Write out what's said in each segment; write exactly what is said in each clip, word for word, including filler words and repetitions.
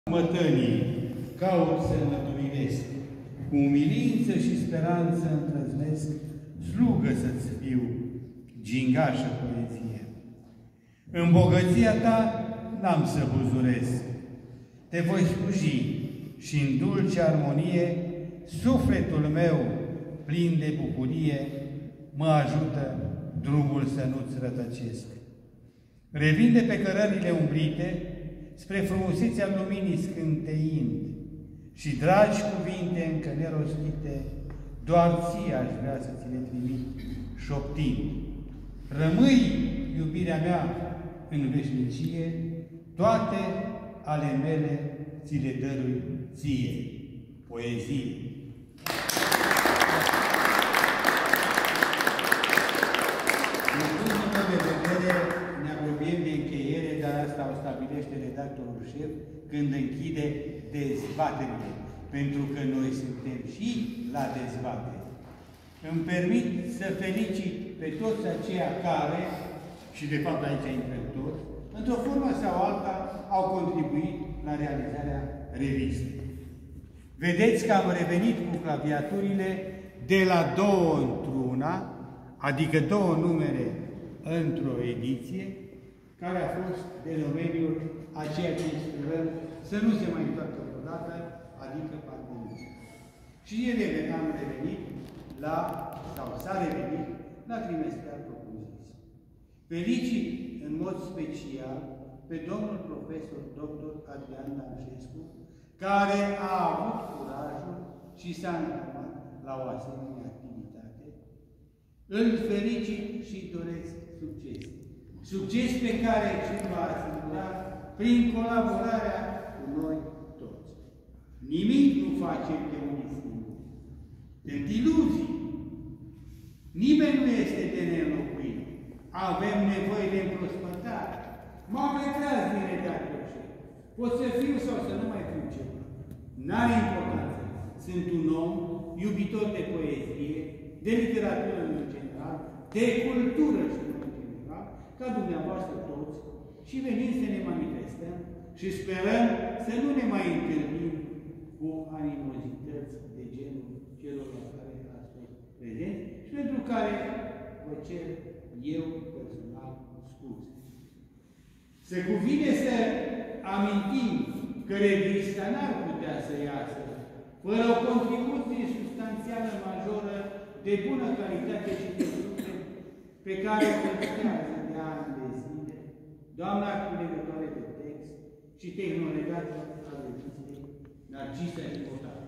Mătănii, caut să înlăturinesc, cu umilință și speranță îndrăznesc, slugă să-ți fiu, gingașă poezie. În bogăția ta n-am să buzuresc, te voi sluji și în dulce armonie, sufletul meu, plin de bucurie, mă ajută drumul să nu-ți rătăcesc. Revin de pe cărările umbrite, spre frumusețea luminii scânteind, și dragi cuvinte încă nerostite, doar ție aș vrea să ți le trimit, șoptind. Rămâi, iubirea mea, în veșnicie, toate ale mele ți le dărui ție. Poezie. Din punctul meu de vedere, ne apropiem de încheiere, dar asta o stabilește redactorul șef când închide dezbaterile, pentru că noi suntem și la dezbatere. Îmi permit să felicit pe toți aceia care, și de fapt aici intrăm toți, într-o formă sau alta, au contribuit la realizarea revistei. Vedeți că am revenit cu claviaturile de la două într-una, adică două numere într-o ediție, care a fost de domeniul a ceea ce sperăm să nu se mai întoarcă vreodată, adică pandemia. Și ele am revenit la, sau s-a revenit, la trimestral propoziție. Felicit în mod special pe domnul profesor doctor Adrian Danșescu, care a avut curajul și s-a îndrămat la o asemenea activitate. Îl felicit și doresc succes. Succes pe care îl va asigura prin colaborarea cu noi toți. Nimic nu face de unii singuri. Sunt iluzii. Nimeni nu este de neînlocuit. Avem nevoie de împrospătare. M-am retras din redactor șef. Pot să fiu sau să nu mai fiu ceva. N-are importanță. Sunt un om iubitor de poezie, de literatură în general, de cultură și în general, ca dumneavoastră toți, și venim să ne manifestăm și sperăm să nu ne mai întâlnim cu animozități de genul celor la care ați fost prezenți și pentru care vă cer eu personal scuze. Se cuvine să amintim că revista n-ar putea să iasă fără o contribuție substanțială majoră de bună calitate și de lucruri pe care o prestează de ani de zile doamna culegătoare de text și tehnolegată a revistei Narcisa Ipotaru.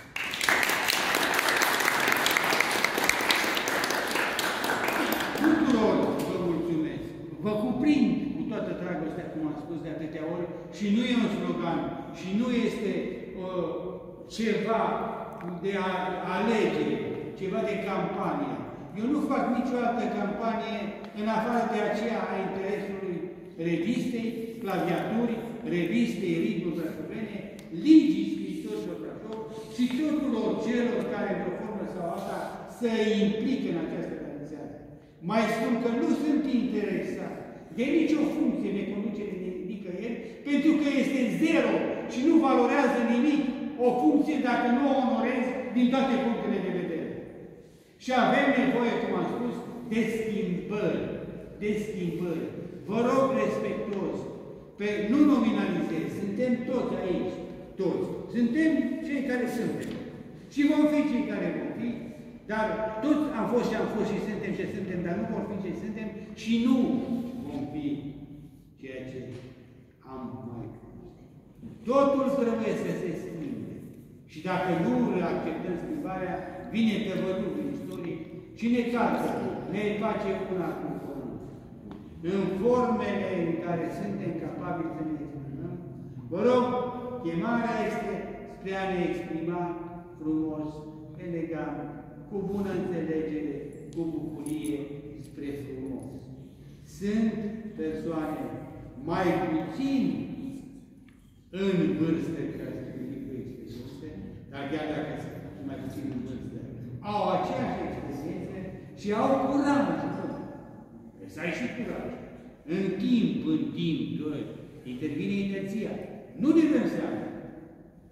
Tuturor vă mulțumesc. Vă cuprind cu toată dragostea, cum am spus de atâtea ori, și nu e un slogan, și nu este uh, ceva de alegere, ceva de campanie. Eu nu fac nicio altă campanie în afară de aceea a interesului revistei, claviaturii, revistei Ritmul Brașovene, Ligii Scriitorilor Brașov și tuturor celor care, într-o formă sau alta, să implice în această realizare. Mai spun că nu sunt interesat de nicio funcție de conducere nicăieri, pentru că este zero și nu valorează nimic o funcție dacă nu o onorezi din toate punctele de vedere. Și avem nevoie, cum am spus, de schimbări. De schimbări. Vă rog respectuos, pe, nu nominalizez, suntem toți aici, toți. Suntem cei care suntem. Și vom fi cei care vom fi, dar toți am fost și am fost și suntem ce suntem, dar nu vom fi ce suntem și nu vom fi ceea ce am mai fost. Totul trebuie să se schimbe. Și dacă nu acceptăm schimbarea, vine tăvălugul istoric și ne calcă, ne face una cu pământ. În formele în care suntem capabili să ne exprimăm, vă rog, chemarea este spre a ne exprima frumos, elegant, cu bună înțelegere, cu bucurie, spre frumos. Sunt persoane mai puțin în vârstă, ca să gândim cu experiențe, dar chiar dacă sunt mai puțin în vârstă, au aceeași experiență și au curaj. Să ai și curaj. În timp, în timp, doi, intervine inerția. Nu ne dăm seama.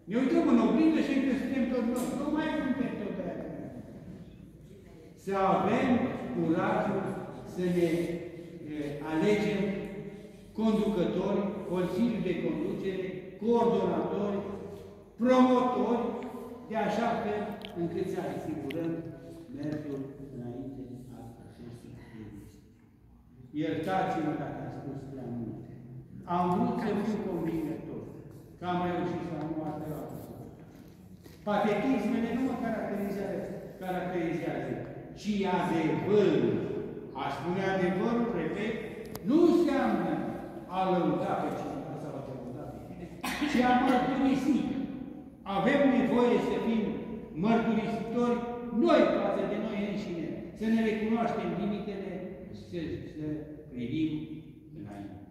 Ne uităm în oglindă și încă suntem tot noi. Nu mai suntem tot aia. Să avem curajul să ne e, alegem conducători, consiliul de conducere, coordonatori, promotori, de așa fel încât să asigurăm mersul înainte al acestui proiect. Iertați-mă dacă am spus prea multe. Am vrut să fiu convingător, că am reușit să am o altă dată. Patetismele nu mă caracterizează, caracterizează, ci adevărul. A spune adevărul, repet, nu înseamnă a lăuda pe cineva sau a te lăuda pe tine, ci a mărturisi. Avem nevoie să fim mărturisitori noi față de noi înșine, să ne recunoaștem limitele și să, să privim înainte.